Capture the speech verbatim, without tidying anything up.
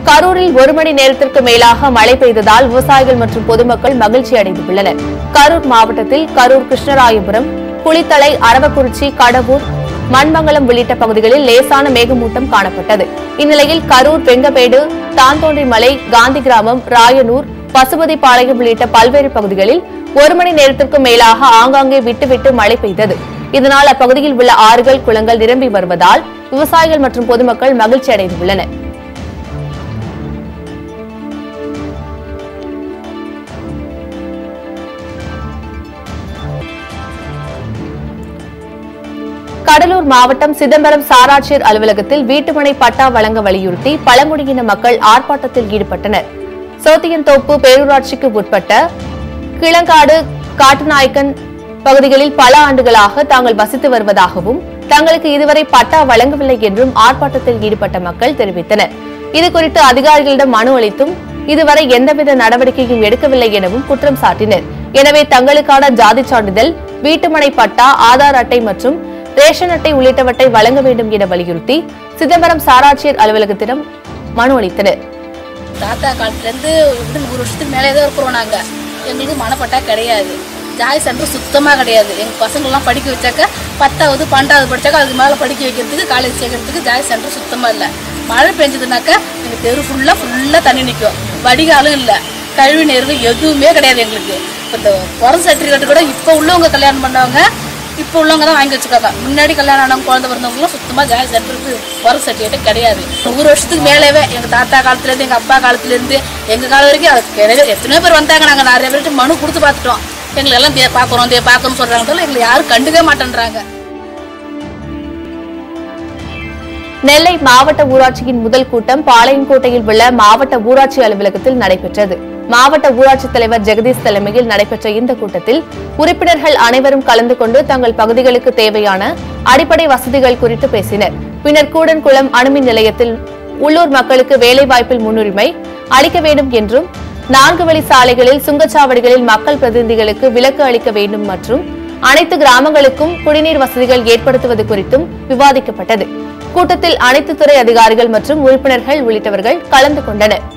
கரூரில் ஒரு மணி நேரத்திற்கு மேலாக மழை பெய்ததால் விவசாயிகள் மற்றும் பொதுமக்கள் மகிழ்ச்சி அடைந்துள்ளனர். கரூர் மாவட்டத்தில் கரூர், கிருஷ்ணராயபுரம், குளித்தலை, அரவக்குறிச்சி, கடவூர், மண்மங்கலம் உள்ளிட்ட பகுதிகளில் லேசான மேகமூட்டம் காணப்பட்டது. இந்நிலையில் கரூர், வெங்கபேடு, தாந்தோன்றிமலை, காந்தி கிராமம், ராயனூர், பசுபதிபாளையம் உள்ளிட்ட பல்வேறு பகுதிகளில் ஒரு மணி நேரத்திற்கும் மேலாக ஆங்காங்கே விட்டுவிட்டு மழை பெய்தது. இதனால் அப்பகுதியில் உள்ள ஆறுகள், குளங்கள் நிரம்பி வருவதால் விவசாயிகள் மற்றும் பொதுமக்கள் மகிழ்ச்சி அடைந்துள்ளனர். கடலூர் மாவட்டம் சிதம்பரம் சாராட்சியர் அலுவலகத்தில் வீட்டுமனை பட்டா வழங்க வலியுறுத்தி பழங்குடியின மக்கள் ஆர்ப்பாட்டத்தில் ஈடுபட்டனர். சோத்தியன்தோப்பு பேரூராட்சிக்கு உட்பட்ட கிளங்காடு, காட்டுநாயக்கன் பகுதிகளில் பல ஆண்டுகளாக தாங்கள் வசித்து வருவதாகவும் தங்களுக்கு இதுவரை பட்டா வழங்கவில்லை என்றும் ஆர்ப்பாட்டத்தில் ஈடுபட்ட மக்கள் தெரிவித்தனர். இதுகுறித்து அதிகாரிகளிடம் மனு அளித்தும் இதுவரை எந்தவித நடவடிக்கையும் எடுக்கவில்லை எனவும் குற்றம் சாட்டினர். எனவே தங்களுக்கான ஜாதி சான்றிதழ், வீட்டுமனை பட்டா, ஆதார் அட்டை மற்றும் ரேஷன் அட்டை உள்ளிட்டவற்றை வழங்க வேண்டும் என வலியுறுத்தி சிதம்பரம் சாராட்சியர் அலுவலகத்திடம் மனு அளித்தனர். தாத்தா காலத்துல இருந்து நூறு வருஷத்துக்கு மேலே தான் இருக்கிறோம். நாங்க எங்களுக்கு மனப்பட்டா கிடையாது, ஜாதி சென்டர் சுத்தமா கிடையாது. எங்க பசங்க எல்லாம் படிக்க வச்சாக்க பத்தாவது பன்னெண்டாவது படிச்சாக்க அதுக்கு மேல படிக்க வைக்கிறதுக்கு, காலேஜ் சேர்க்கறதுக்கு ஜாதி சென்டர் சுத்தமா இல்லை. மழை பெஞ்சதுனாக்க எங்க தெரு ஃபுல்லா ஃபுல்லா தண்ணி நிற்கும். வடிகாலும் இல்லை, கழிவு நேர்வு எதுவுமே கிடையாது. எங்களுக்கு இப்போ இந்த பிறந்த சர்டிஃபிகேட் கூட இப்போ உள்ளவங்க கல்யாணம் பண்ணவங்க இப்போ உள்ளவங்க தான் வாங்கி வச்சுக்காங்க. முன்னாடி கல்யாணம் ஆனவங்க, குழந்தை பிறந்தவங்களும் சுத்தமாக ஜாதி சென்டருக்கு பிறந்த சர்டிஃபிகேட்டே கிடையாது. நூறு வருஷத்துக்கு மேலேவே எங்கள் தாத்தா காலத்துலேருந்து, எங்கள் அப்பா காலத்துலேருந்து எங்கள் காலம் வரைக்கும் அது கிடையாது. எத்தனையோ பேர் வந்தாங்க, நாங்கள் நிறைய பேர்கிட்ட மனு கொடுத்து பார்த்துட்டோம். எங்களை எல்லாம் தே பார்க்குறோம் தே பார்க்கணும்னு சொல்கிறாங்க, எங்களை யாரும் கண்டுக்க மாட்டேன்றாங்க. நெல்லை மாவட்ட ஊராட்சியின் முதல் கூட்டம் பாளையங்கோட்டையில் உள்ள மாவட்ட ஊராட்சி அலுவலகத்தில் நடைபெற்றது. மாவட்ட ஊராட்சித் தலைவர் ஜெகதீஷ் தலைமையில் நடைபெற்ற இந்த கூட்டத்தில் உறுப்பினர்கள் அனைவரும் கலந்து கொண்டு தங்கள் பகுதிகளுக்கு தேவையான அடிப்படை வசதிகள் குறித்து பேசினர். பின்னர் கூடன்குளம் அணுமின் நிலையத்தில் உள்ளூர் மக்களுக்கு வேலைவாய்ப்பில் முன்னுரிமை அளிக்க வேண்டும் என்றும், நான்கு வழி சாலைகளில், சுங்கச்சாவடிகளில் மக்கள் பிரதிநிதிகளுக்கு விலக்கு அளிக்க வேண்டும் மற்றும் அனைத்து கிராமங்களுக்கும் குடிநீர் வசதிகள் ஏற்படுத்துவது குறித்தும் விவாதிக்கப்பட்டது. கூட்டத்தில் அனைத்து துறை அதிகாரிகள் மற்றும் உறுப்பினர்கள் உள்ளிட்டவர்கள் கலந்து கொண்டனர்.